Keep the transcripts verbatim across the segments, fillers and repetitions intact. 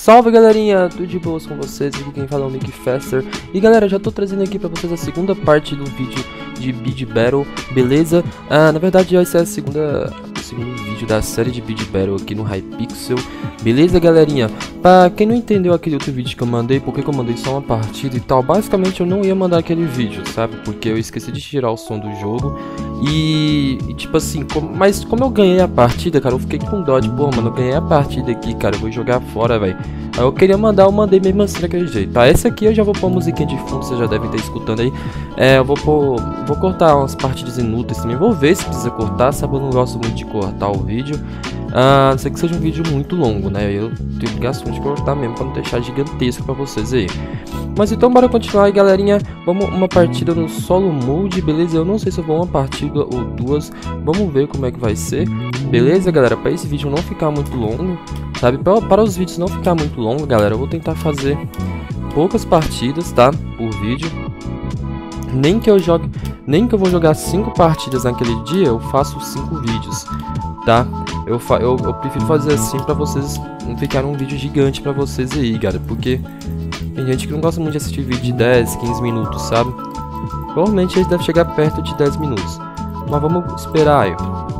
Salve galerinha, tudo de boas com vocês? Aqui quem fala é o Nick Faster. E galera, já tô trazendo aqui pra vocês a segunda parte do vídeo de Beat Battle, beleza? Ah, na verdade essa é a segunda, segundo vídeo da série de Beat Battle aqui no Hypixel, beleza galerinha? Pra quem não entendeu aquele outro vídeo que eu mandei, porque que eu mandei só uma partida e tal, basicamente eu não ia mandar aquele vídeo, sabe? Porque eu esqueci de tirar o som do jogo e, e tipo assim, com, mas como eu ganhei a partida, cara, eu fiquei com dó de, pô, mano, eu ganhei a partida aqui, cara, eu vou jogar fora, velho. Aí eu queria mandar, eu mandei mesmo assim daquele jeito, tá? Esse aqui eu já vou pôr uma musiquinha de fundo, vocês já devem estar escutando aí. É, eu vou pôr, vou cortar umas partidas inúteis também, vou ver se precisa cortar, sabe? Eu não gosto muito de cortar o vídeo, a não ser que seja um vídeo muito longo, né? Eu tenho obrigação de cortar mesmo pra não deixar gigantesco pra vocês aí. Mas então bora continuar aí, galerinha. Vamos uma partida no solo mode, beleza? Eu não sei se eu vou uma partida ou duas, vamos ver como é que vai ser, beleza, galera? Para esse vídeo não ficar muito longo, sabe? Para, para os vídeos não ficar muito longo, galera, eu vou tentar fazer poucas partidas, tá? Por vídeo. Nem que eu jogue, nem que eu vou jogar cinco partidas naquele dia, eu faço cinco vídeos, tá? Eu, fa eu, eu prefiro fazer assim pra vocês não ficarem um vídeo gigante pra vocês aí, galera, porque tem gente que não gosta muito de assistir vídeo de dez, quinze minutos, sabe? Provavelmente eles devem chegar perto de dez minutos, mas vamos esperar aí.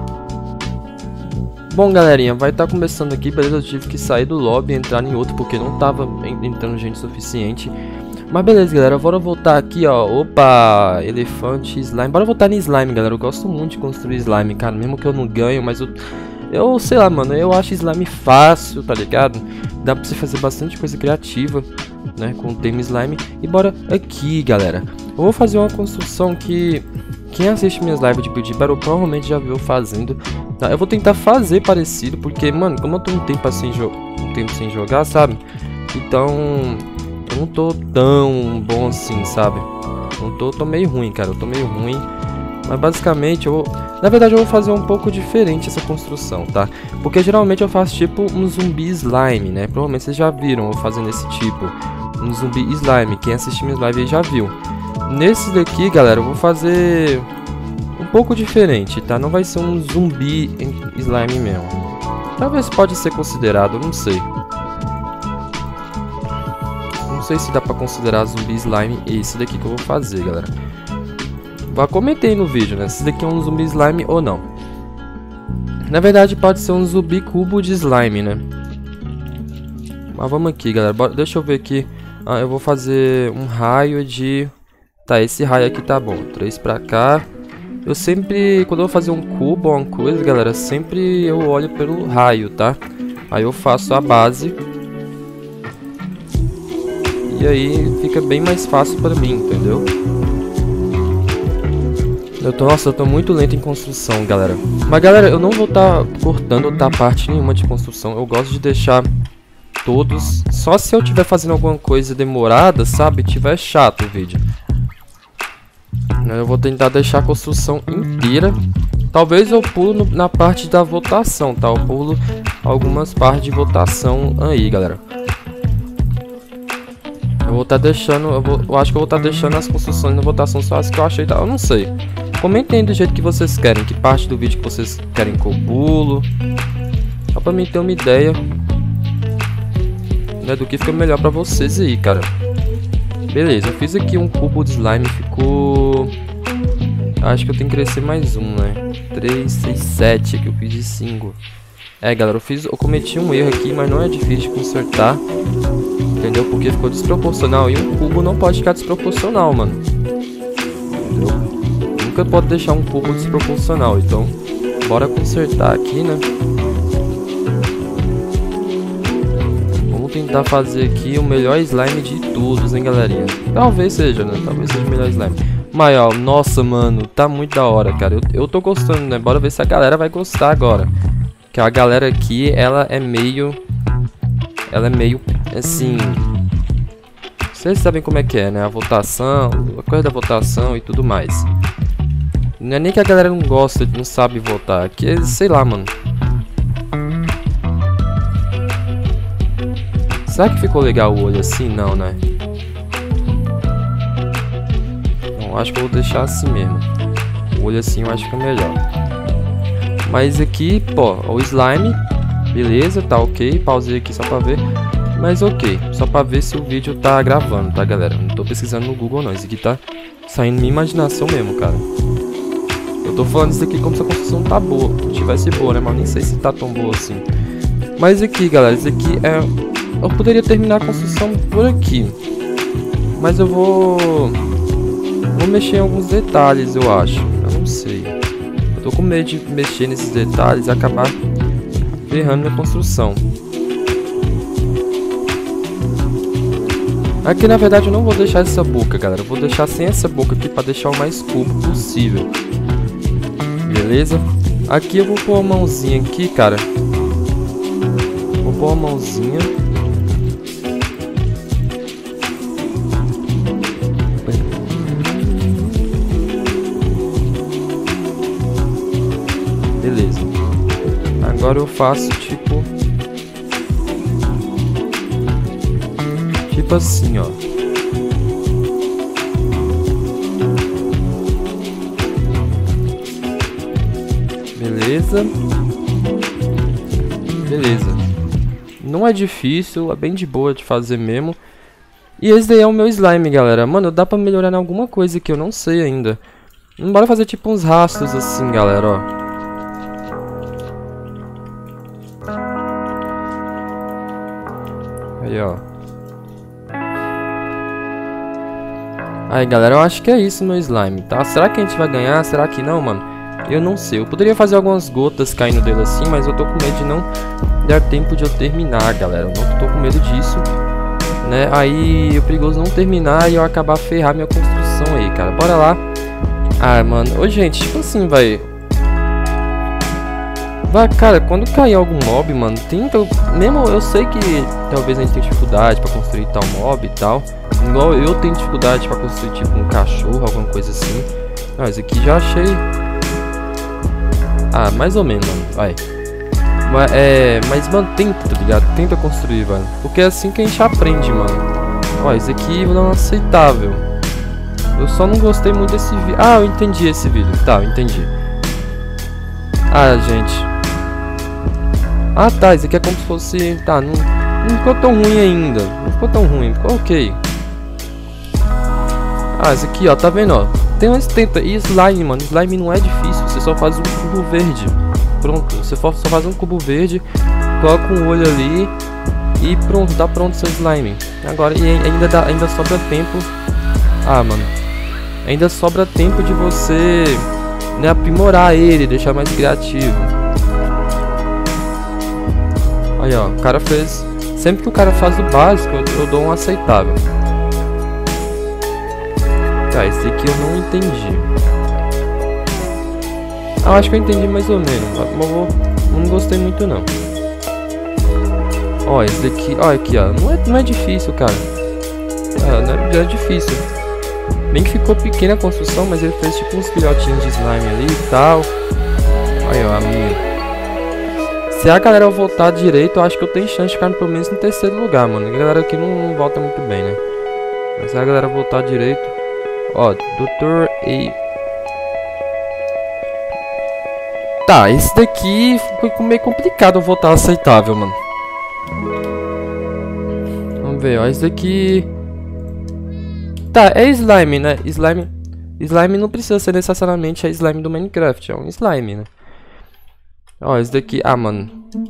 Bom, galerinha, vai estar tá começando aqui, beleza? Eu tive que sair do lobby e entrar em outro porque não tava entrando gente suficiente. Mas beleza, galera, bora voltar aqui, ó. Opa, elefante, slime. Bora voltar em slime, galera. Eu gosto muito de construir slime, cara. Mesmo que eu não ganho, mas eu... Eu sei lá, mano. Eu acho slime fácil, tá ligado? Dá pra você fazer bastante coisa criativa, né? Com o tema slime. E bora aqui, galera. Eu vou fazer uma construção que... Quem assiste minhas lives de Build Battle provavelmente já viu eu fazendo. Tá? Eu vou tentar fazer parecido, porque, mano, como eu tô um tempo, assim, um tempo sem jogar, sabe? Então... Eu não tô tão bom assim, sabe? Não tô, tô meio ruim, cara. Eu tô meio ruim. Mas basicamente eu vou... Na verdade eu vou fazer um pouco diferente essa construção, tá? Porque geralmente eu faço tipo um zumbi slime, né? Provavelmente vocês já viram eu fazendo esse tipo. Um zumbi slime. Quem assistiu minhas lives aí já viu. Nesse daqui, galera, eu vou fazer... um pouco diferente, tá? Não vai ser um zumbi slime mesmo. Talvez pode ser considerado, não sei. Não sei se dá pra considerar zumbi slime esse daqui que eu vou fazer, galera. Já comentei no vídeo, né? Se daqui é um zumbi slime ou não. Na verdade pode ser um zumbi cubo de slime, né? Mas vamos aqui, galera. Bora, deixa eu ver aqui. Ah, eu vou fazer um raio de... Tá, esse raio aqui tá bom. Três pra cá. Eu sempre... Quando eu vou fazer um cubo ou uma coisa, galera, sempre eu olho pelo raio, tá? Aí eu faço a base... E aí fica bem mais fácil para mim, entendeu? Eu tô, nossa, eu tô muito lento em construção, galera. Mas galera, eu não vou estar tá cortando outra parte nenhuma de construção. Eu gosto de deixar todos. Só se eu estiver fazendo alguma coisa demorada, sabe? Tiver chato o vídeo. Eu vou tentar deixar a construção inteira. Talvez eu pulo no, na parte da votação, tá? Eu pulo algumas partes de votação aí, galera. Eu vou estar tá deixando, eu, vou, eu acho que eu vou estar tá deixando as construções na votação só as que eu achei, tá? Eu não sei. Comentem do jeito que vocês querem, que parte do vídeo que vocês querem que eu pulo. Só pra mim ter uma ideia, né, do que fica melhor pra vocês aí, cara. Beleza, eu fiz aqui um cubo de slime, ficou... Acho que eu tenho que crescer mais um, né? três, seis, sete, aqui eu fiz de cinco. É, galera, eu fiz, eu cometi um erro aqui, mas não é difícil de consertar. Entendeu? Porque ficou desproporcional. E um cubo não pode ficar desproporcional, mano. Entendeu? Nunca pode deixar um cubo desproporcional. Então, bora consertar aqui, né? Vamos tentar fazer aqui o melhor slime de todos, hein, galerinha? Talvez seja, né? Talvez seja o melhor slime. Mas, ó, nossa, mano, tá muito da hora, cara. Eu, eu tô gostando, né? Bora ver se a galera vai gostar agora. Que a galera aqui, ela é meio... Ela é meio, assim... Vocês sabem como é que é, né? A votação, a coisa da votação e tudo mais. Não é nem que a galera não gosta, não sabe votar. Que é, sei lá, mano. Será que ficou legal o olho assim? Não, né? Não, acho que eu vou deixar assim mesmo. O olho assim eu acho que é melhor. Mas aqui, pô, o slime... Beleza, tá ok. Pausei aqui só pra ver. Mas ok, só pra ver se o vídeo tá gravando, tá, galera? Não tô pesquisando no Google, não. Isso aqui tá saindo minha imaginação mesmo, cara. Eu tô falando isso aqui como se a construção tá boa. Se tivesse boa, né? Mas nem sei se tá tão boa assim. Mas aqui, galera, isso aqui é... Eu poderia terminar a construção por aqui. Mas eu vou... Vou mexer em alguns detalhes, eu acho. Eu não sei. Eu tô com medo de mexer nesses detalhes e acabar ferrando minha construção. Aqui, na verdade, eu não vou deixar essa boca, galera. Eu vou deixar sem essa boca aqui pra deixar o mais curvo possível. Beleza? Aqui eu vou pôr uma mãozinha aqui, cara. Vou pôr uma mãozinha. Beleza. Agora eu faço tipo... Tipo assim, ó. Beleza. Beleza. Não é difícil, é bem de boa de fazer mesmo. E esse daí é o meu slime, galera. Mano, dá pra melhorar em alguma coisa que eu não sei ainda. Bora fazer tipo uns rastros assim, galera, ó. Aí, ó. Aí, galera, eu acho que é isso meu slime, tá? Será que a gente vai ganhar? Será que não, mano? Eu não sei. Eu poderia fazer algumas gotas caindo dele assim, mas eu tô com medo de não dar tempo de eu terminar, galera. Eu não tô com medo disso, né? Aí é perigoso não terminar e eu acabar ferrar minha construção aí, cara. Bora lá. Ah, mano. Ô, gente, tipo assim, vai... Vai, cara, quando cair algum mob, mano, tenta... Mesmo eu sei que talvez a gente tenha dificuldade pra construir tal mob e tal. Igual eu tenho dificuldade pra construir, tipo, um cachorro, alguma coisa assim. Ah, esse aqui já achei... Ah, mais ou menos, mano. Vai. Mas, é... Mas, mano, tenta, tá ligado? Tenta construir, velho. Porque é assim que a gente aprende, mano. Ó, esse aqui vou dar um aceitável. Eu só não gostei muito desse vídeo. Ah, eu entendi esse vídeo. Tá, eu entendi. Ah, gente... Ah, tá, isso aqui é como se fosse... Tá, não, não ficou tão ruim ainda. Não ficou tão ruim, ficou ok. Ah, esse aqui, ó, tá vendo, ó. Tem umas tenta. E slime, mano, slime não é difícil. Você só faz um cubo verde. Pronto, você só faz um cubo verde. Coloca um olho ali. E pronto, dá pronto seu slime. Agora, e ainda, dá, ainda sobra tempo. Ah, mano. Ainda sobra tempo de você, né, aprimorar ele, deixar mais criativo. Aí, ó, o cara fez... Sempre que o cara faz o básico, eu, eu dou um aceitável. Tá, esse aqui eu não entendi. Ah, eu acho que eu entendi mais ou menos, mas eu não gostei muito, não. Ó, esse daqui... Ó, aqui, ó. Não é, não é difícil, cara. É, não é, não é difícil. Bem que ficou pequena a construção, mas ele fez tipo uns filhotinhos de slime ali e tal. Aí, ó, a minha... Se a galera voltar direito, eu acho que eu tenho chance de ficar pelo menos no terceiro lugar, mano. A galera aqui não, não volta muito bem, né? Mas se a galera voltar direito... Ó, doutor E... Tá, esse daqui foi meio complicado eu voltar aceitável, mano. Vamos ver, ó, esse daqui... Tá, é slime, né? Slime... Slime não precisa ser necessariamente a slime do Minecraft, é um slime, né? Ó, esse daqui... Ah, mano.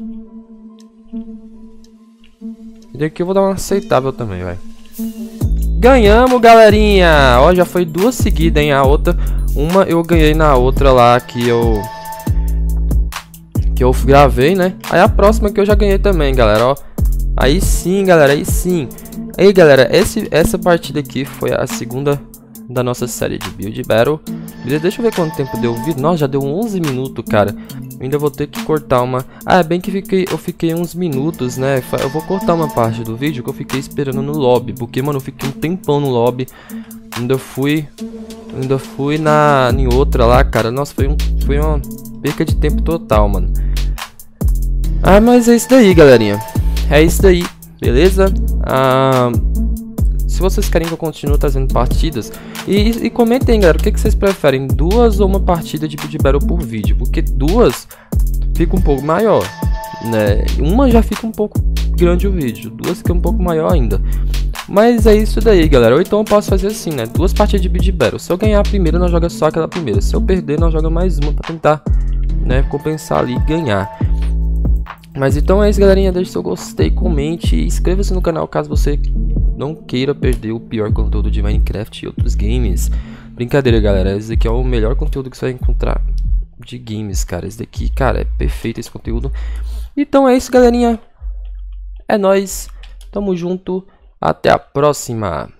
Esse daqui eu vou dar um aceitável também, vai. Ganhamos, galerinha! Ó, já foi duas seguidas, hein? A outra... Uma eu ganhei na outra lá que eu... Que eu gravei, né? Aí a próxima que eu já ganhei também, galera, ó. Aí sim, galera, aí sim. Aí, galera, esse, essa partida aqui foi a segunda da nossa série de Build Battle. Beleza? Deixa eu ver quanto tempo deu o vídeo. Nossa, já deu onze minutos, cara. Eu ainda vou ter que cortar uma... Ah, é bem que fiquei, eu fiquei uns minutos, né? Eu vou cortar uma parte do vídeo que eu fiquei esperando no lobby. Porque, mano, eu fiquei um tempão no lobby. Ainda fui... Ainda fui na... Em outra lá, cara. Nossa, foi, um, foi uma perca de tempo total, mano. Ah, mas é isso daí, galerinha. É isso daí, beleza? Ah... Se vocês querem que eu continue trazendo partidas, e, e comentem, galera, o que, que vocês preferem, duas ou uma partida de Build Battle por vídeo? Porque duas fica um pouco maior, né? Uma já fica um pouco grande o vídeo, duas que é um pouco maior ainda. Mas é isso daí, galera. Ou então eu posso fazer assim, né? Duas partidas de Bid Battle. Se eu ganhar a primeira, nós joga só aquela primeira. Se eu perder, nós joga mais uma pra tentar, né, compensar ali e ganhar. Mas então é isso, galerinha. Deixe seu gostei, comente e inscreva-se no canal caso você não queira perder o pior conteúdo de Minecraft e outros games. Brincadeira, galera. Esse aqui é o melhor conteúdo que você vai encontrar de games, cara. Esse daqui, cara, é perfeito esse conteúdo. Então é isso, galerinha. É nóis. Tamo junto. Até a próxima.